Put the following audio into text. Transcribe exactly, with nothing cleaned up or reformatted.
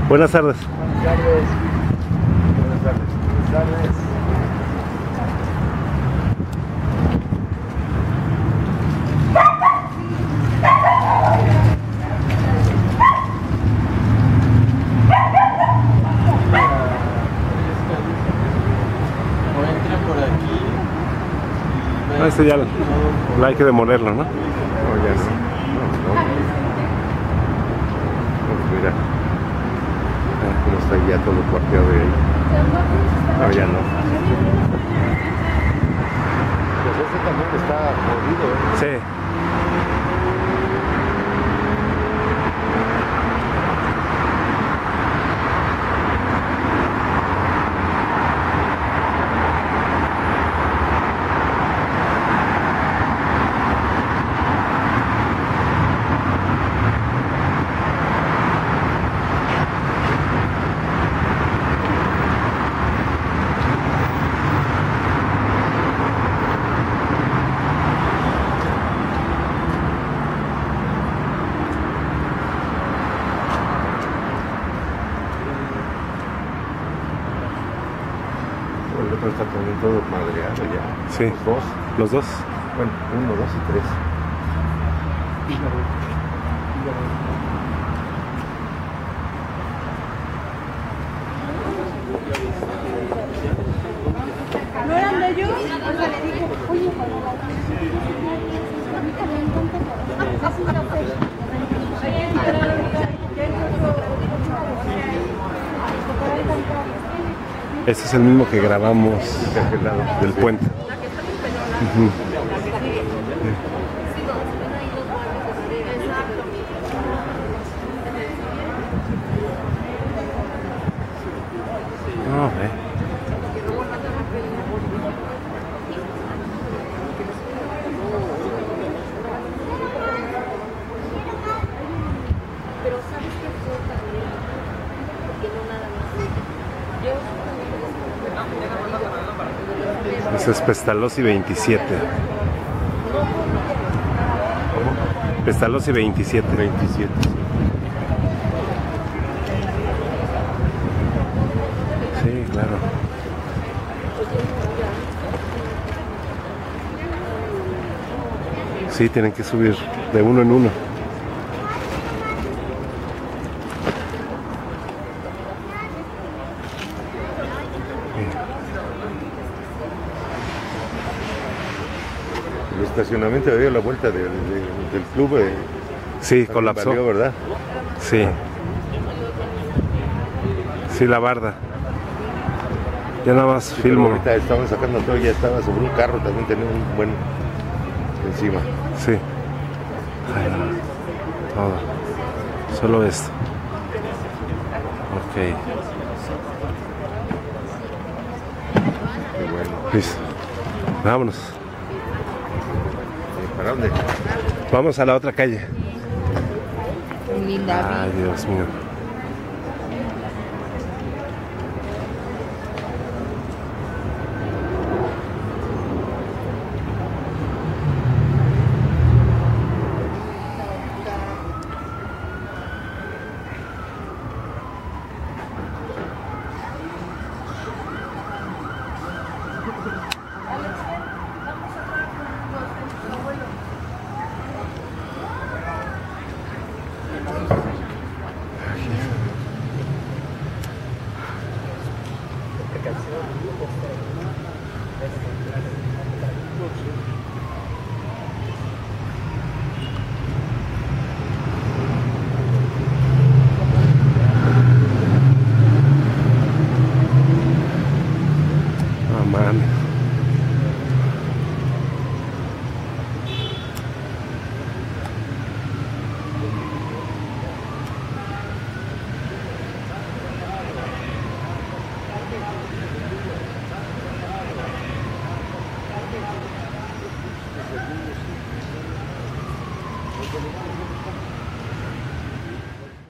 Buenas tardes. Buenas tardes. Buenas tardes. Buenas tardes. O entra por aquí. Ah, este ya no hay que demolerlo, ¿no? No, ya no. No, no. Pues mira. Ah, cómo está ya todo cuarteado de ahí. No, ya no. Pues este también está jodido, ¿eh? Sí. El otro está también todo madreado ya. Sí. Los dos. Los dos. Bueno, uno, dos y tres. ¿No eran de ellos? O sea, le dije, oye, cuando la a mí también me encanta, pero es un café. Este es el mismo que grabamos De aquel lado. del Sí. puente. Ujú. No, eh. Pero ¿sabes qué fue también? Porque no nada más. Yo Ese es Pestalozzi veintisiete. ¿Cómo? Pestalozzi veintisiete. veintisiete. Sí, claro. Sí, tienen que subir de uno en uno. El estacionamiento dio la vuelta de- de- del club. eh, Sí, también colapsó. valió, ¿verdad? Sí. Sí, la barda. Ya nada más Sí, pero filmo. ahorita estaban sacando todo, ya estaba sobre un carro, también tenía un buen encima. Sí. Ay, no. Todo. Solo esto. Ok. Qué bueno. Listo. Vámonos. Eh, ¿Para dónde? Vamos a la otra calle. linda. Ay, Dios mío. Esta canción.